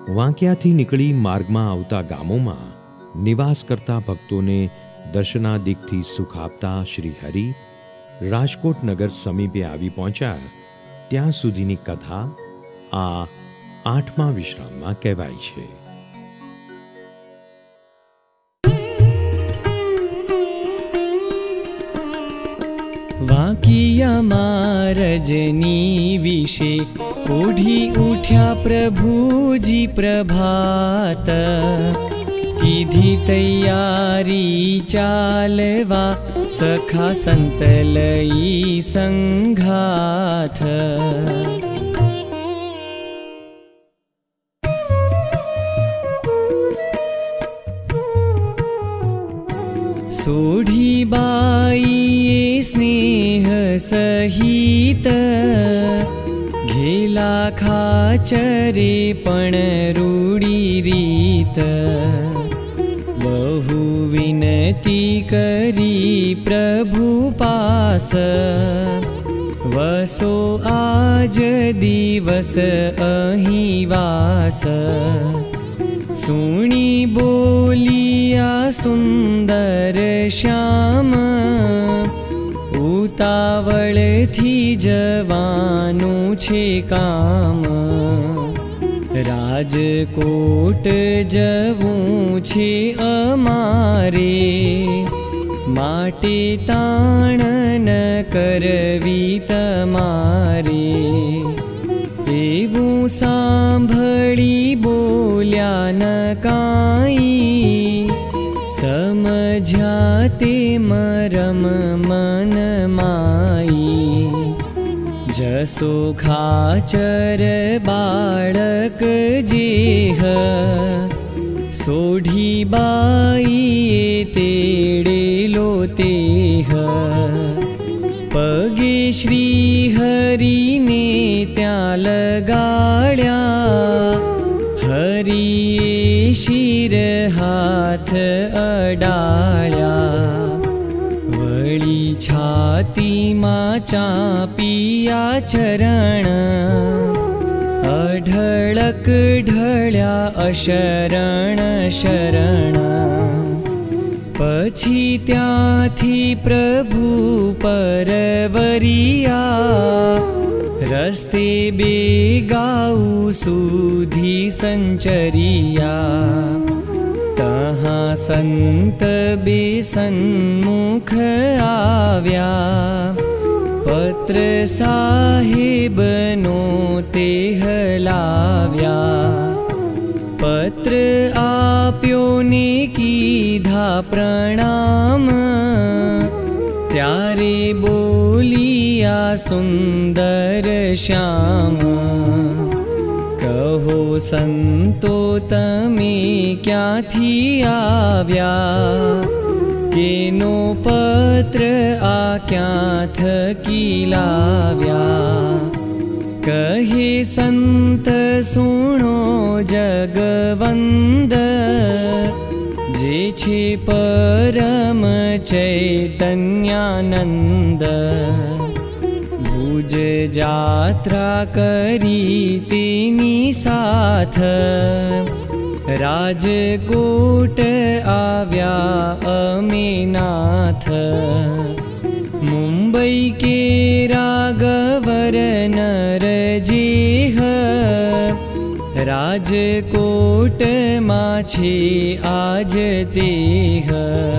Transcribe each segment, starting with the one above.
વાંક્યાથી નીકળી માર્ગમાં આવતા ગામોમાં નિવાસ કરતા ભક્તોને દર્શનાદિકથી સુખ આપતા શ્રી હરિ રાજકોટ નગર સમીપે આવી પહોંચ્યા ત્યાં સુધીની કથા આ 8મા વિશ્રામમાં કહેવાય છે. વાંકિયામાં રજની વિશે ઓઢી ઉઠ્યા પ્રભુજી પ્રભાત, કીધી તૈયારી ચાલવા સખા સંત લઈ સંઘાથ. સોઢી બાઈએ સ્નેહ સહિત ઘેલા ખાચરે પણ રૂડી રીત, બહુ વિનતી કરી પ્રભુ પાસ, વસો આજ દિવસ અહીં વાસ. સુણી બોલિયા સુંદર શ્યામ, ઉતાવળથી જવાનું છે કામ. રાજકોટ જવું છે અમારે, માટે તાણ ન કરવી તમારે. એવું સાંભળી બોલ્યા ન કાંઈ, સમજ્યા તે મરમ મન માઈ. જસો ખાચર બાળક જેહ, સોઢી બાઈએ તેડેલો તેહ. પગે શ્રી હરિને ત્યાં લગાડ્યા, હરિએ શિર હાથ અડાળ્યા. વળી છાતીમાં ચાંપિયા ચરણ, અઢળક ઢળ્યા અશરણ શરણ. પછી ત્યાંથી પ્રભુ પરવરિયા, રસ્તે બેગાઉ સુધી સંચરિયા. તહાં સંત બે સન્મુખ આવ્યા, પત્ર સાહેબનો તે હલાવ્યા. પત્ર આપ્યો ને કીધા પ્રણામ, ત્યારે બોલિયા સુંદર શ્યામ. કહો સંતો તમે ક્યાંથી આવ્યા, કેનો પત્ર આ ક્યાં થકી લાવ્યા. કહે સંત સુણો જગવંદ, જે છે પરમ ચૈતન્યાનંદ. ભુજ જાત્રા કરી તેની સાથ, રાજકોટ આવ્યા અમે નાથ. મુંબઈ કે રાઘવર નરજેહ, રાજકોટમાં છે આજ તેહ.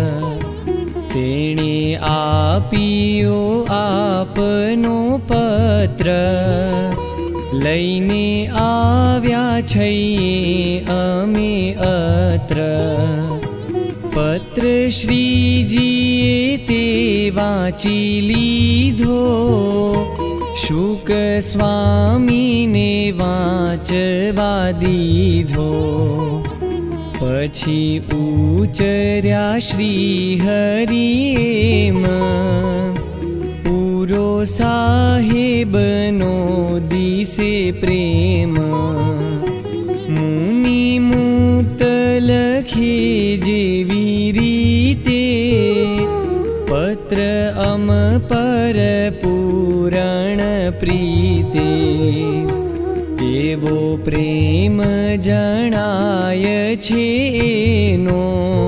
તેણે આપ્યો આપનો પત્ર, લઈને આવ્યા છીએ અમે અત્ર. પત્ર શ્રીજીએ તે વાંચી લીધો, શુક સ્વામીને વાંચવા દીધો. પછી ઉચર્યા શ્રી હરિએમ, પૂરો સાહેબનો દિશે પ્રેમ. મુનિ મુક્ત લખે જેવી રીતે, પત્ર અમ પર પૂરણ પ્રીતે. एवो प्रेम जणाय छे एनो,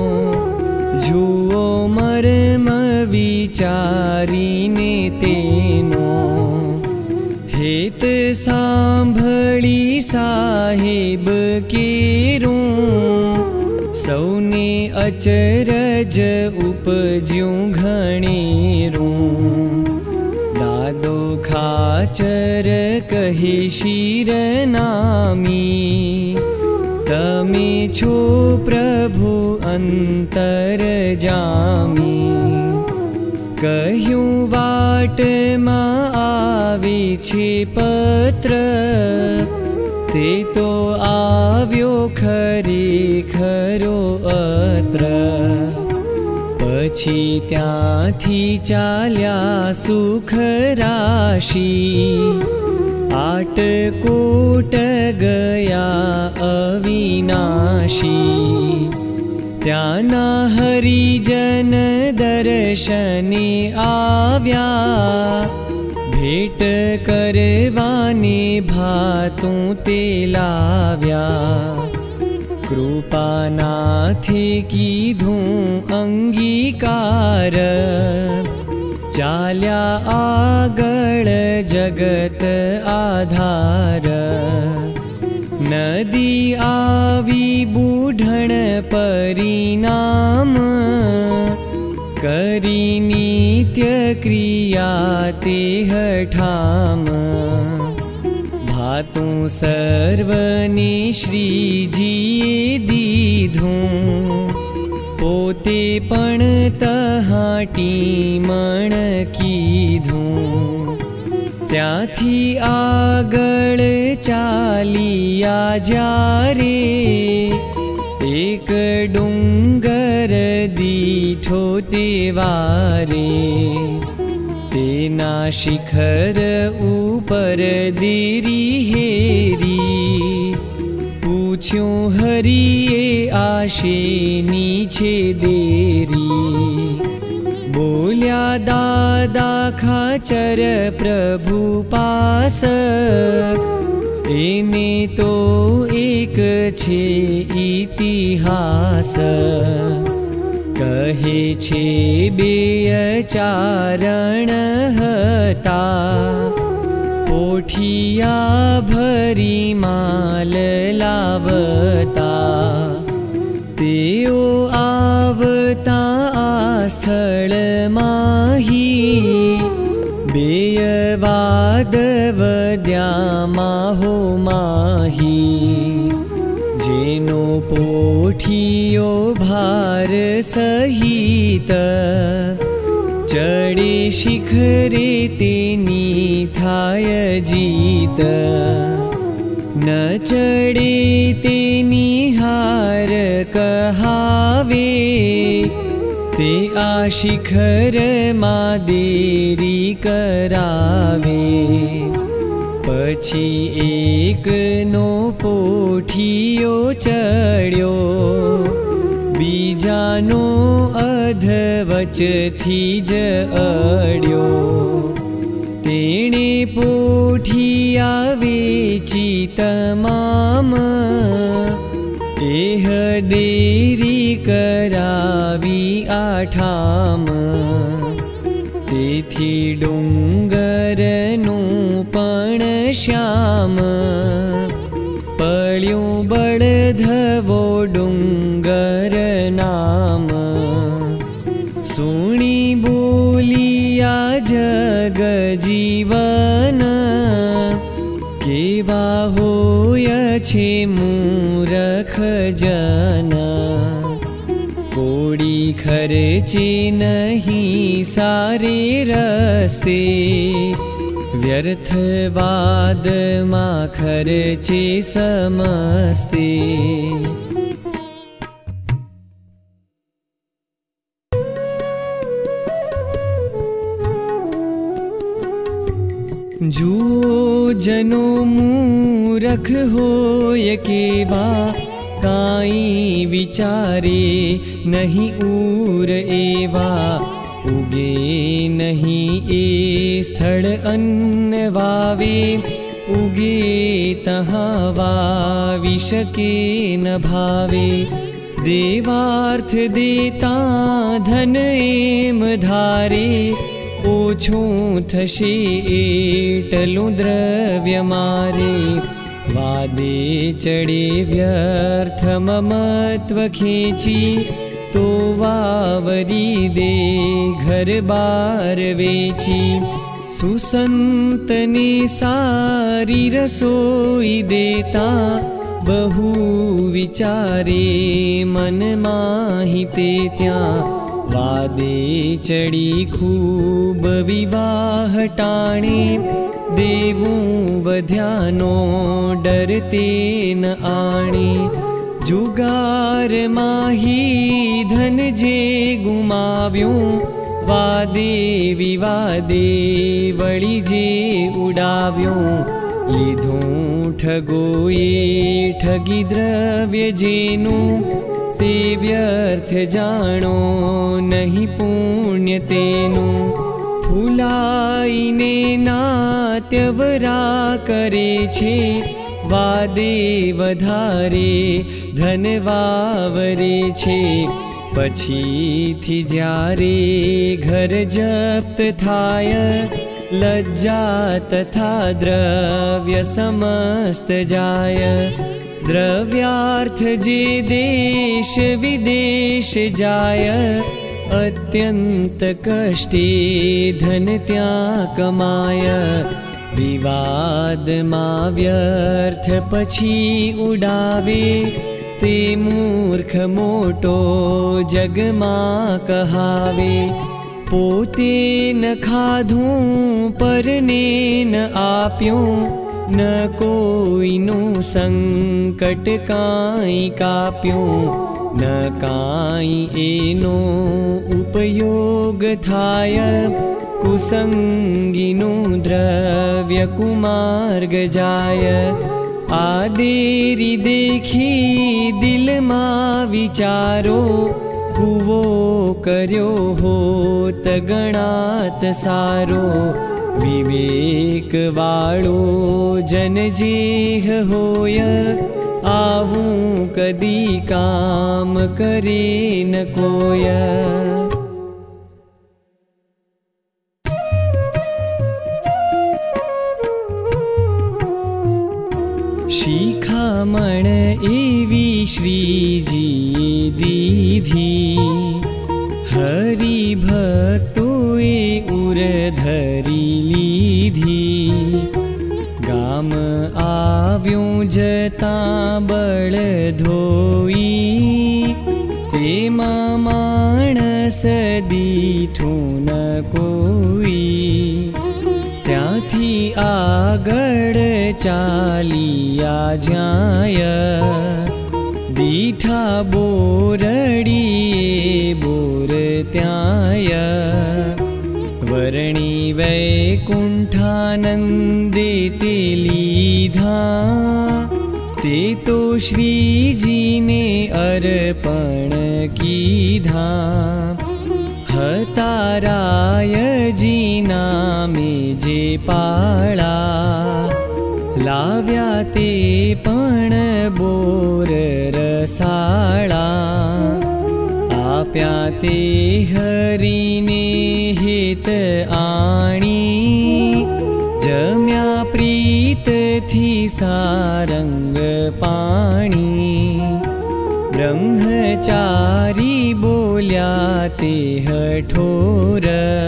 जुओ मर्म विचारीने तेनो। हेत सांभळी साहेब केरूं, सौने अचरज उपज्यूं घणेरूं। दादो खाचर कहे शिरनामी, तमे छो प्रभु अंतरजामी। कह्यूं वाटमां आवे छे पत्र, ते तो आव्यो खरेखरो अत्र। पछी त्यांथी चाल्या सुख राशि, आटकोट गया अविनाशी। त्याना हरिजन दर्शने आव्या, भेट करवाने भातुं ते लाव्या। कृपानाथे कीधुं अंगीकार, चाल्या आगळ जगत आधार। नदी आवी बूढ़ण परिणाम, करी नित्य क्रिया ते हठाम। भातुं सर्वने श्रीजीए दीधुं, पोते पण तहाटी मण कीधुं। त्यांथी आगळ चालिया ज्यारे, एक डुंगर दीठो ते वारे। तेना शिखर ऊपर देरी हेरी, पूछ्यूं हरिए आशे नीचे देरी। बोल्या दादा खाचर प्रभु पास, एने तो एक छे इतिहास। कहे छे बेचारण हता, पोठिया भरी माल लावता। तेओ आवता आ स्थळ माही, बेयवाद वद्यामाहो माही। जेनो पोठियो भार सहित, चढ़े शिखरे तेनी थाय जीत। न चढ़े तेनी हार कहावे, ते आ शिखर मा देरी करावे। पछी एक नो पोठियो चढ़्यो, बीजानो अधवचथी ज अड्यो। तेणे पोठिया वेची तमाम, एह देरी करावी आठाम। तेथी डुंगरनुं पण श्याम, पड्युं बळधवो डुंगर नाम। सुणी बोलिया जग जीवन, केवा होय छे मूरख जन। कोड़ी खर्चे नहीं सारे रस्ते, व्यर्थवाद मा खर्चे समस्ते। जुओ जनो मूरख होय केवा, काई विचारे नहीं ऊर एवा। उगे नहीं ए स्थल अन्न वावे, उगे तहाँ वाविशके न भावे। देवार्थ देता धन एम धारे, ओछुं थशे एटलुं द्रव्य मारे। वादे चढ़े व्यर्थ ममत्व खेची, तो वावरी दे घर बार वेची। सुसंतने सारी रसोई देता, बहु विचारे मन माहिते त्यां। वादे चढ़ी खूब विवाह टाणे, देवों वध्यानो डरते न आणे। जुगार माही धन जे गुमाव्यों, वादे विवादे वળી जे उडाव्यों। लीधों ठगोए ठगी द्रव्य जेનું, ते व्यर्थ जाणो नहीं पुण्य तेનું। फूलाईने नात्यवरा करे छे, वादे वधारे धन वावरे छे। पछीथी ज्यारे घर जप्त थाय, लज्जा तथा द्रव्य समस्त जाय। द्रव्यार्थ जे देश विदेश जाय, अत्यंत कष्टे धन त्यां कमाय। विवाद मां व्यर्थ पछी उडावे, ते मूर्ख मोटो जग मां कहावे। पोते न खाधूं परने न आप्यों, न कोईનું संकट काई काप्यों। न काई एनो उपयोग थाय, कुसंगीનું द्रव्य कुमार्ग जाय। आदेरी देखी दिल मां विचारो, कुवो कर्यो होत गणात सारो। विवेक वाळो जन जेह होय, आवूं कदी काम करे न कोय। शिखामण एवी श्रीजीए दीधी, हरि भक्तोए उर धरी लीधी। गाम आव्यों जता बळ धोई, तेमा माणस दीठुं न कोई। त्यांथी आगळ चालिया जाय, दीठा बोरडीए बोर त्याय। वर्णी वैकुंठानंदे ते लीधा, ते तो श्रीजीने अर्पण कीधा। हतारायजी नामे जे पाळा, लाव्या ते पण बोर रसाळा। आप्या ते हरीने हेत आणी, जम्या प्रीत थी सारंग पाणी। ब्रह्मचारी बोल्या ते हठोर,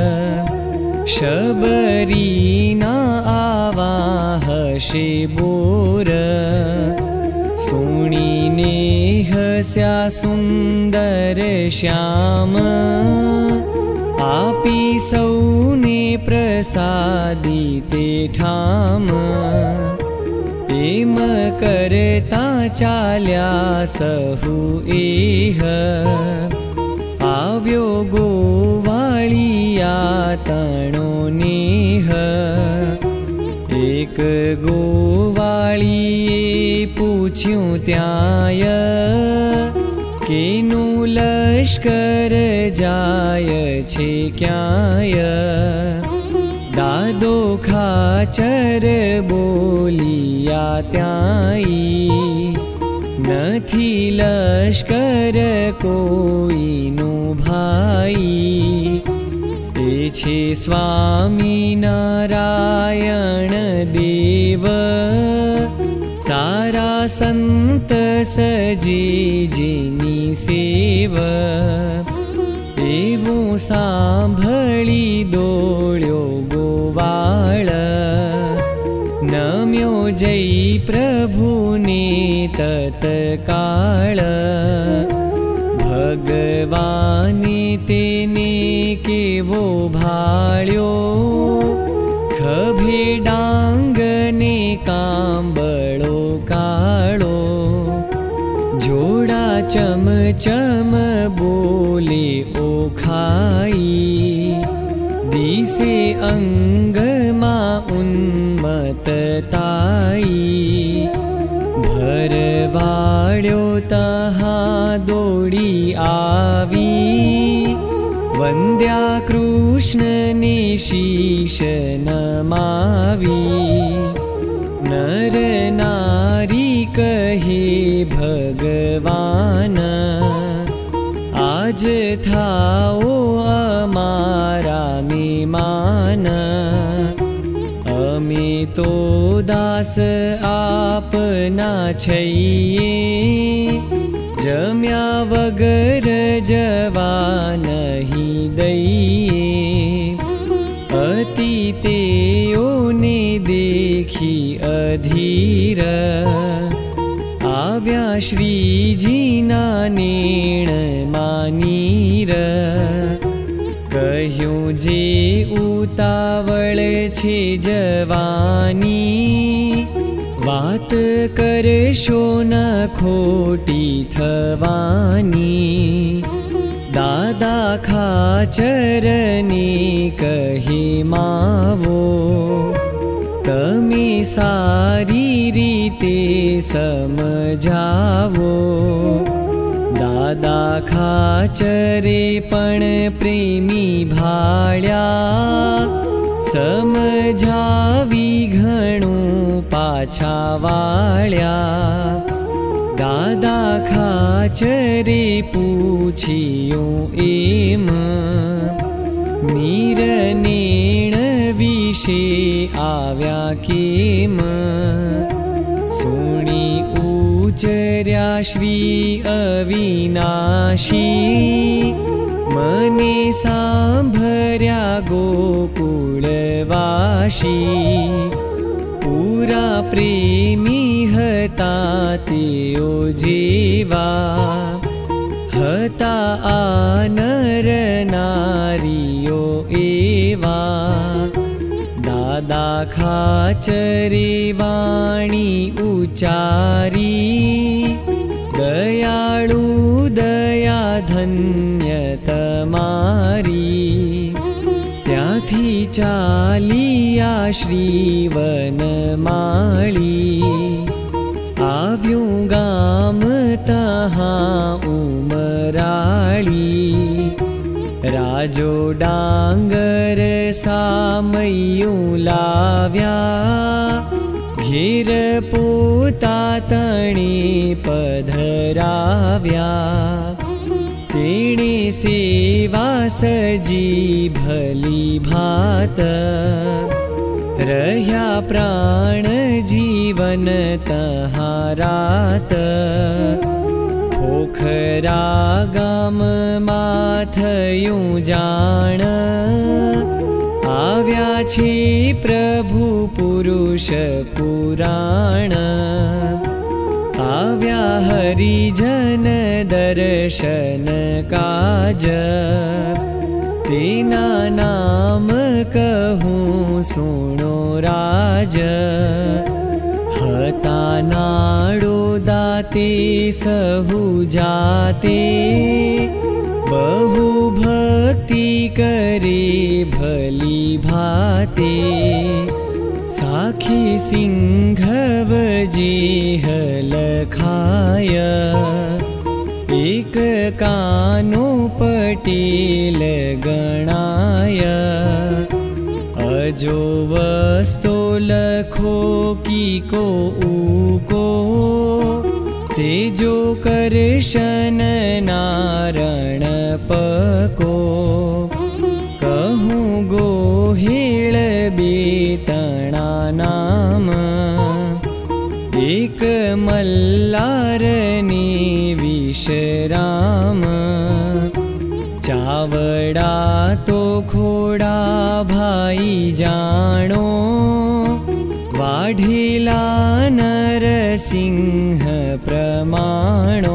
शबरी ना आवा हशे बोर। सोणीने हस्या सुंदर श्याम, आपी सौने प्रसादी ते ठाम। एम करता चाल्या सहु एह, आव्यो गोवाळिया तणो नेह। एक गोवाळिए पूछ्યું त्याय, केनु लश्कर जाय छे क्याय। दादो खाचर बोलिया त्याई नथी लश्कर कोईनु भाई ते छे स्वामी नारायण देव सारा संत सजी जेनी सेव एवं सांभळी दौड्यो गोवाळ नम्यो जय प्रभुने तत्काळ भगवाने तेने केवो भाळ्यो खभे डांगने कांबळो काळो जोड़ा चम चम बोले ओखाई दिसे अंग मा उन्मत्ताई भरवाड्यो तहा दौड़ी आवी वंद्या कृष्ण ने शीश नमावी नर नारी कहे भगवान आज थाओ अमारा मेहमान अमे तो दास आपना छईए जम्या वगर जवा नहीं दईए अतितेओने देखी अधीर आव्या श्रीजीना नेण मानीर कह्यो जे उतावळ छे जवानी वात करशो न खोटी थवानी दादा खाचरने कहे मावो तमे सारी रीते समझावो दादा खाचरे पण प्रेमी भाळ्या समझावी घणुं पाछा वाळ्या दादा खाचरे पूछियो एम नीरनेण विषे आव्या केम सुणी उचर्या श्री अविनाशी मने सांभर्या गोकुळवासी पूरा प्रेमी हता तेओ जेवा हता आ नर नारीओ एवा दादा खाचरे वाणी उचारी दयाळु दया धन्य तमारी त्याथी चालिया श्रीवनमाळी आव्युं गाम तहा उमराळी राजो डांगर सामयूं लाव्या घेर पोता तणे पधराव्या तेणे सेवा सजी भली भात रह्या प्राण जीवन तहारात खोखरा गाम माथयूं जाण आव्या छे प्रभु पुरुष पुराण आव्या हरिजन दर्शन काज तेना नाम कहूँ सुनो राज हता नाडो दाते सहु जाते बहु भक्ति करे भली भाते साखी सिंघव जेह लखाय एक कानो पटेल गणाय भजो वस्तो लखो की को ऊको, तेजो करशन नारण पको। कहूँ गोहेळ बेतणा नाम, एक मल्लारने विश्राम। चावड़ा तो खोड़ा भाई जाणो, वाढेला नरसिंह प्रमाणो।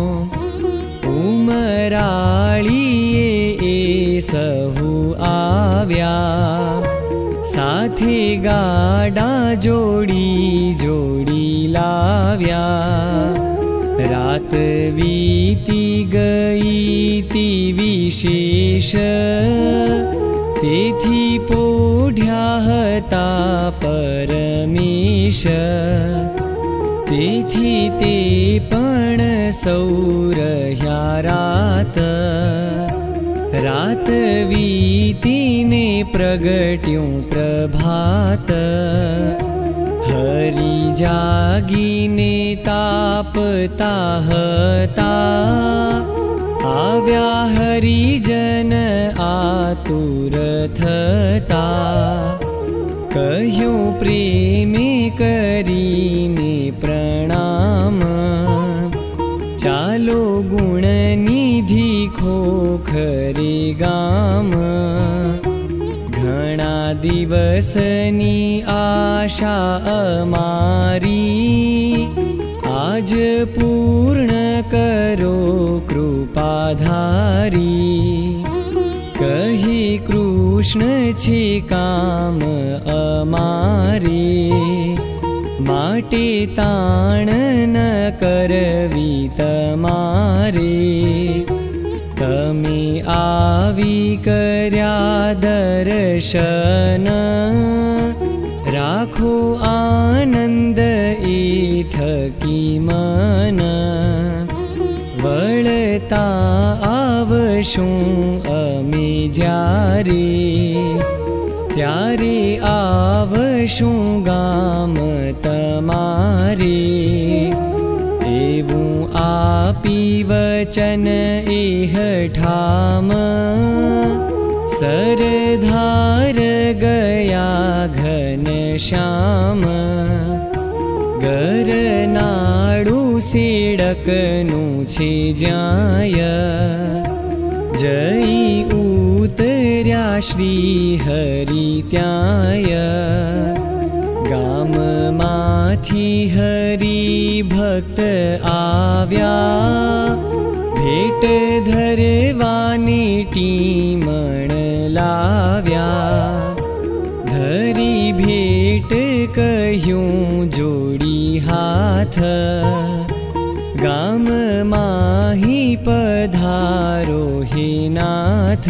उमराळीए ए सहु आव्या, साथे गाडा जोड़ी जोड़ी लाव्या। रात वीती गई ती विशेष, तेथी पोढ्या हता परमेश। तेथी ते पण सौ रह्या रात, रात वीतीने प्रगट्यूं प्रभात। हरि जागीने तापता हता, आव्या हरिजन आतुर थता। कह्यूं प्रेमे करीने प्रणाम, चालो गुणनिधि खोखरे गाम। घणा दिवसनी आशा अमारी, आज पूर्ण करो कृपाधारी। कही कृष्ण छे काम अमारे, माटे ताण न करवी तमारे। तमे आवी कर्या दर्शन, राखो आनंद ए थकी मन। वळता आवशुं अमे ज्यारे, त्यारे आवशुं गाम तमारे। एवं आपी वचन एह ठाम, सरधार गया घनश्याम। गरनाडू सेडकनु छे जाय, जई उतर्या श्री हरि त्याय। गाम माथी हरि भक्त आव्या, भेट धरवानी टीमण लाव्या। धरी भेट कह्यूं जोड़ी हाथ, गाम माही पधारो हे नाथ।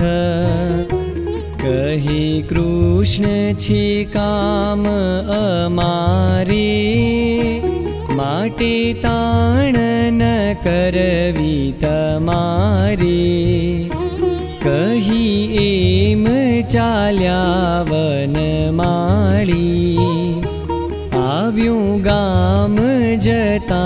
कहे कृष्ण छे काम अमारे, माटे ताण न करवी तमारे। कही एम चाल्या वनमाळी, आव्यूं गाम जता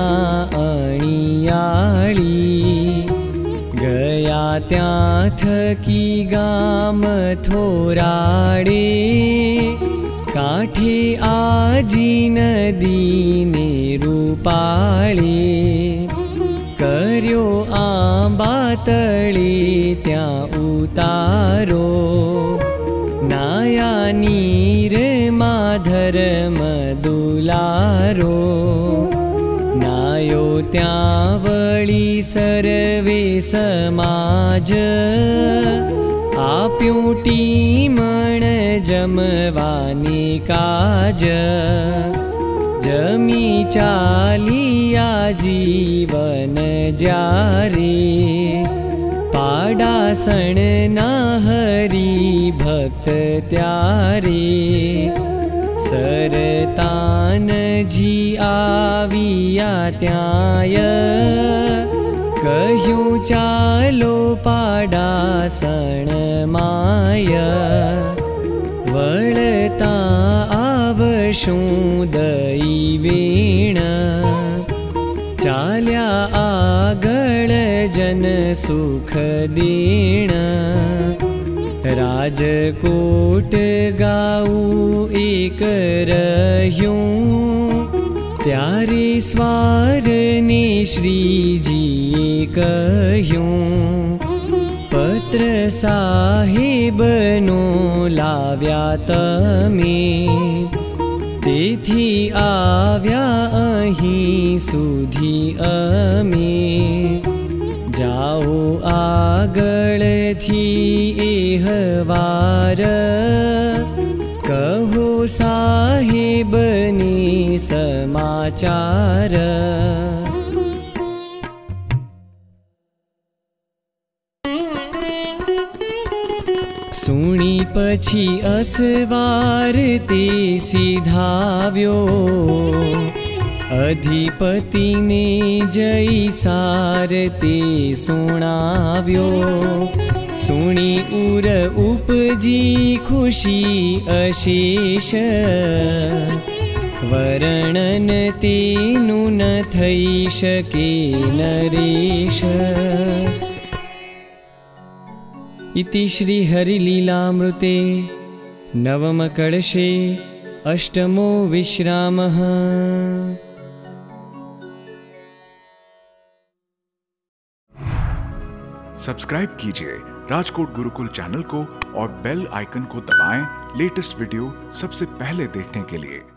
अणियाळी। गया त्यां थकी गाम थोराडे, काठे आजी नदीने रूपाळे। कर्यो आंबा तळे त्यां उतारो, नाया नीर माधर्म दुलारो। नायो त्यां वळी सर्वे समाज, आप्यूं टीमण जमवानी काज। जमी चालिया जीवन ज्यारे, पाडासण ना हरि भक्त त्यारे। सरतान जी आविया त्याय, कह्यूं चालो पाडासण माय। वळ करता आवशुं दैवेण चाल्या आगळ जन सुख देण राजकोट गाऊ एक रह्यूं त्यारे स्वारने श्रीजीए कह्यूं पत्र साहेबनो लाव्या तमे तेथी आव्या અહીં સુધી અમે જાઓ આગળથી એહવાર કહો સાહેબને સમાચાર સુણી પછી અસવાર તે સીધાવ્યો अधिपतिने जयसार ते सुणाव्यो सुणी उर उपजी खुशी अशेष वर्णन तेनु न थई शके नरेश। इति श्री हरिलीलामृते नवमकलशे अष्टमो विश्रामः। सब्सक्राइब कीजिए राजकोट गुरुकुल चैनल को और बेल आइकन को दबाएं लेटेस्ट वीडियो सबसे पहले देखने के लिए।